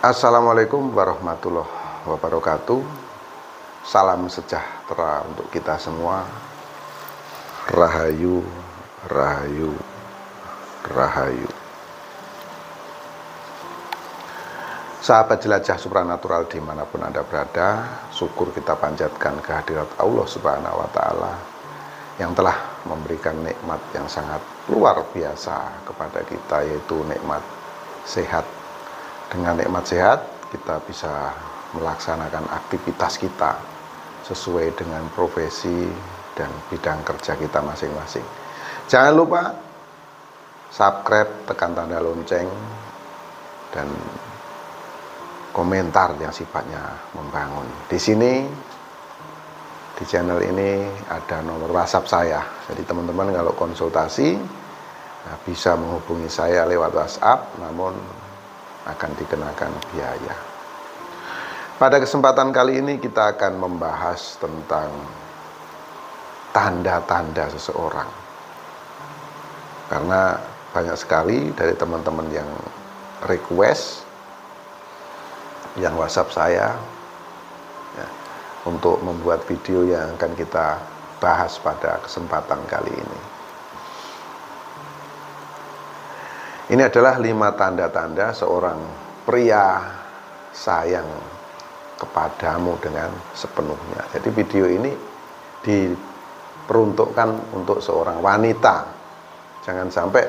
Assalamualaikum warahmatullahi wabarakatuh. Salam sejahtera untuk kita semua. Rahayu, rahayu, rahayu. Sahabat jelajah supranatural dimanapun Anda berada, syukur kita panjatkan kehadirat Allah Subhanahu wa Ta'ala yang telah memberikan nikmat yang sangat luar biasa kepada kita, yaitu nikmat sehat. Dengan nikmat sehat, kita bisa melaksanakan aktivitas kita sesuai dengan profesi dan bidang kerja kita masing-masing. Jangan lupa subscribe, tekan tanda lonceng, dan komentar yang sifatnya membangun. Di sini, di channel ini ada nomor WhatsApp saya. Jadi teman-teman kalau konsultasi bisa menghubungi saya lewat WhatsApp, namun akan dikenakan biaya. Pada kesempatan kali ini kita akan membahas tentang tanda-tanda seseorang. Karena banyak sekali dari teman-teman yang request, yang WhatsApp saya ya, untuk membuat video yang akan kita bahas pada kesempatan kali ini. Ini adalah 5 tanda-tanda seorang pria sayang kepadamu dengan sepenuhnya. Jadi video ini diperuntukkan untuk seorang wanita. Jangan sampai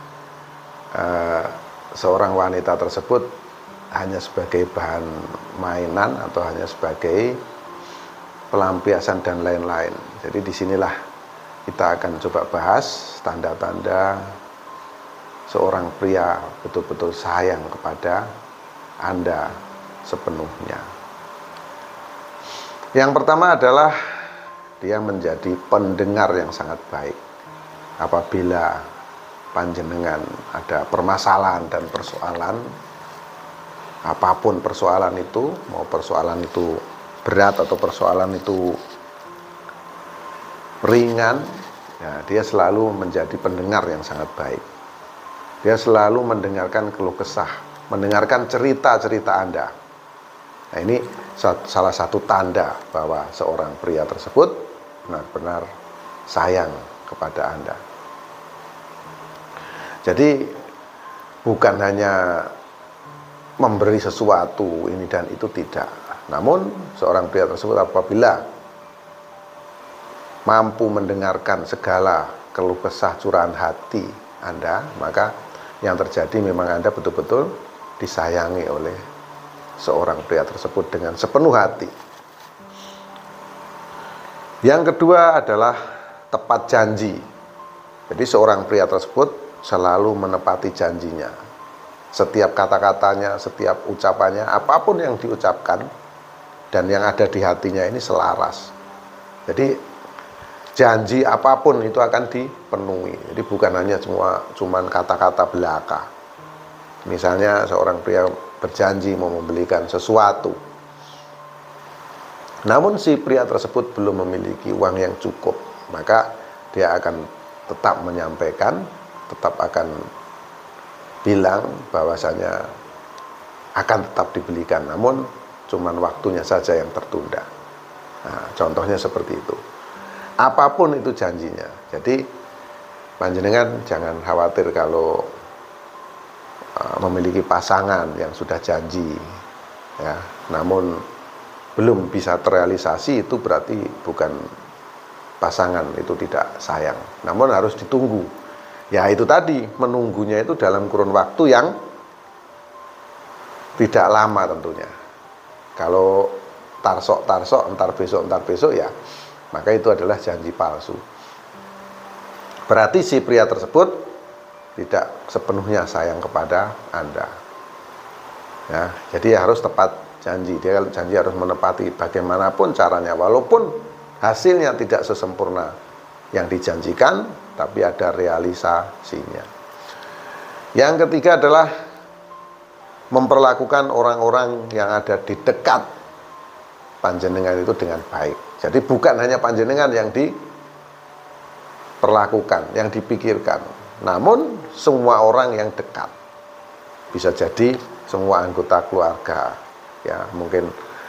seorang wanita tersebut hanya sebagai bahan mainan atau hanya sebagai pelampiasan dan lain-lain. Jadi disinilah kita akan coba bahas tanda-tanda seorang pria betul-betul sayang kepada Anda sepenuhnya. Yang pertama adalah dia menjadi pendengar yang sangat baik. Apabila panjenengan ada permasalahan dan persoalan, apapun persoalan itu, mau persoalan itu berat atau persoalan itu ringan, ya, dia selalu menjadi pendengar yang sangat baik. Dia selalu mendengarkan keluh kesah, mendengarkan cerita-cerita Anda. Nah, ini salah satu tanda bahwa seorang pria tersebut benar-benar sayang kepada Anda. Jadi bukan hanya memberi sesuatu ini dan itu, tidak. Namun seorang pria tersebut apabila mampu mendengarkan segala keluh kesah curahan hati Anda, maka yang terjadi memang Anda betul-betul disayangi oleh seorang pria tersebut dengan sepenuh hati. Yang kedua adalah tepat janji. Jadi seorang pria tersebut selalu menepati janjinya. Setiap kata-katanya, setiap ucapannya, apapun yang diucapkan dan yang ada di hatinya ini selaras. Jadi janji apapun itu akan dipenuhi. Jadi bukan hanya cuman kata-kata belaka. Misalnya seorang pria berjanji mau membelikan sesuatu, namun si pria tersebut belum memiliki uang yang cukup, maka dia akan tetap menyampaikan, tetap akan bilang bahwasanya akan tetap dibelikan, namun cuman waktunya saja yang tertunda. Nah, contohnya seperti itu. Apapun itu janjinya. Jadi panjenengan jangan khawatir kalau memiliki pasangan yang sudah janji, ya, namun belum bisa terrealisasi, itu berarti bukan pasangan itu tidak sayang. Namun harus ditunggu. Ya itu tadi, menunggunya itu dalam kurun waktu yang tidak lama tentunya. Kalau tarsok, entar besok ya, maka itu adalah janji palsu. Berarti si pria tersebut tidak sepenuhnya sayang kepada Anda. Ya, jadi harus tepat janji. Dia janji harus menepati bagaimanapun caranya, walaupun hasilnya tidak sesempurna yang dijanjikan, tapi ada realisasinya. Yang ketiga adalah memperlakukan orang-orang yang ada di dekat panjenengan itu dengan baik. Jadi bukan hanya panjenengan yang diperlakukan, yang dipikirkan, namun semua orang yang dekat. Bisa jadi semua anggota keluarga, ya mungkin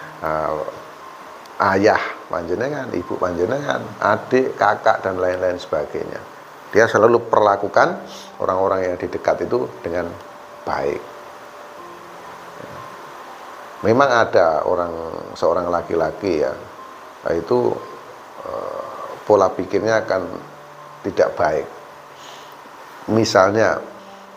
ayah panjenengan, ibu panjenengan, adik, kakak dan lain-lain sebagainya. Dia selalu perlakukan orang-orang yang di dekat itu dengan baik. Memang ada seorang laki-laki ya, itu pola pikirnya akan tidak baik. Misalnya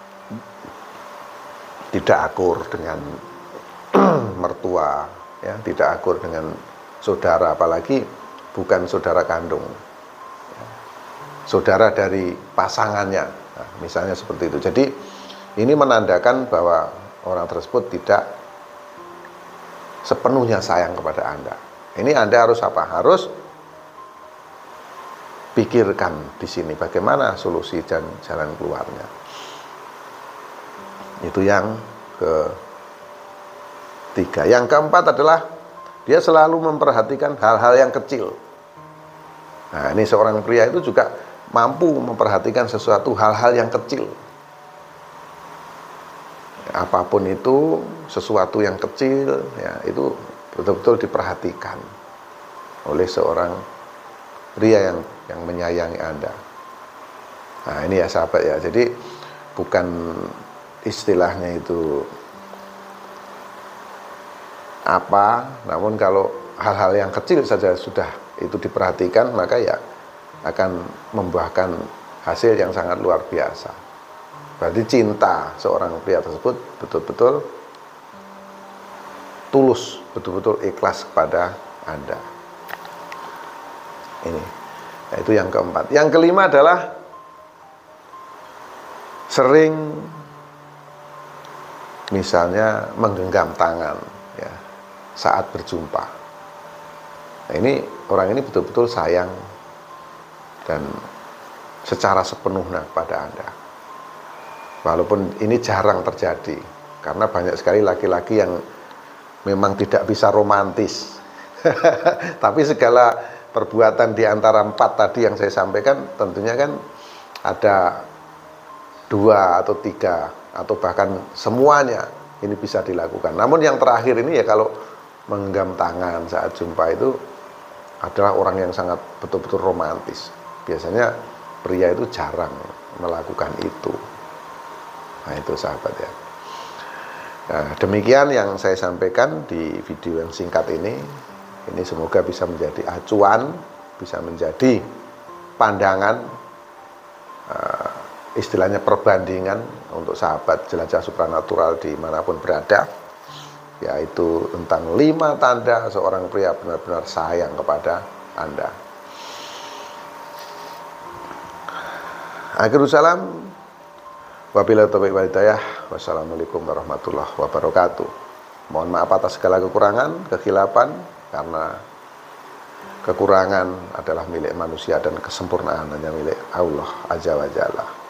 tidak akur dengan mertua, ya, tidak akur dengan saudara, apalagi bukan saudara kandung, saudara dari pasangannya, nah, misalnya seperti itu. Jadi ini menandakan bahwa orang tersebut tidak sepenuhnya sayang kepada Anda. Ini Anda harus apa? Harus pikirkan di sini bagaimana solusi dan jalan keluarnya. Itu yang ketiga. Yang keempat adalah dia selalu memperhatikan hal-hal yang kecil. Nah, ini seorang pria itu juga mampu memperhatikan sesuatu hal-hal yang kecil. Apapun itu, sesuatu yang kecil, ya itu betul-betul diperhatikan oleh seorang pria yang menyayangi Anda. Nah, ini ya sahabat ya. Jadi bukan istilahnya itu apa, namun kalau hal-hal yang kecil saja sudah itu diperhatikan, maka ya akan membuahkan hasil yang sangat luar biasa. Berarti cinta seorang pria tersebut betul-betul tulus, betul-betul ikhlas kepada Anda. Ini, nah, itu yang keempat. Yang kelima adalah sering misalnya menggenggam tangan ya saat berjumpa. Nah, ini orang ini betul-betul sayang dan secara sepenuhnya kepada Anda. Walaupun ini jarang terjadi, karena banyak sekali laki-laki yang memang tidak bisa romantis. Tapi segala perbuatan di antara 4 tadi yang saya sampaikan, tentunya kan ada 2 atau 3 atau bahkan semuanya ini bisa dilakukan. Namun yang terakhir ini ya, kalau menggenggam tangan saat jumpa itu adalah orang yang sangat betul-betul romantis. Biasanya pria itu jarang melakukan itu. Nah, itu sahabat ya. Nah, demikian yang saya sampaikan di video yang singkat ini. Ini semoga bisa menjadi acuan, bisa menjadi pandangan, istilahnya perbandingan untuk sahabat jelajah supranatural dimanapun berada, yaitu tentang 5 tanda seorang pria benar-benar sayang kepada Anda. Akhirul salam. Wabillahi taufiq wal hidayah. Wassalamualaikum warahmatullahi wabarakatuh. Mohon maaf atas segala kekurangan, kekhilapan, karena kekurangan adalah milik manusia dan kesempurnaan hanya milik Allah Azza wa Jalla.